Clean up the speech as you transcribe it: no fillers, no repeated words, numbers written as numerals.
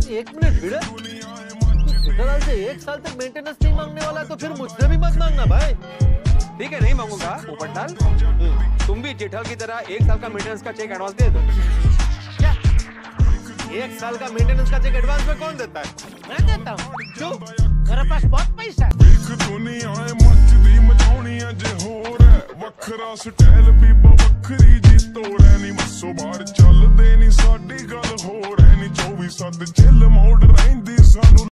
एक मिनट भिड़े, जेठालाल से 1 साल तक मेंटेनेंस नहीं मांगने वाला तो फिर मुझसे भी मत मांगना भाई। ठीक है, नहीं मांगूंगा पोपटलाल। तुम भी जेठल की तरह 1 साल का मेंटेनेंस का चेक एडवांस दे दो। क्या 1 साल का मेंटेनेंस का चेक एडवांस में कौन देता है? मैं देता हूँ। क्यों? मेरे पास बहुत पैसा है। ਵੱਖਰਾ ਸਟਾਈਲ ਵੀ ਵੱਖਰੀ ਜੀ ਤੋੜੈ ਨੀ ਮੱਸੋ ਬਾਹਰ ਚੱਲਦੇ ਨੀ ਸਾਡੀ ਗੱਲ ਹੋਰ ਐ ਨੀ 24/7 ਚਿੱਲ ਮੋੜ ਰਹਿੰਦੀ ਸਾਨੂੰ।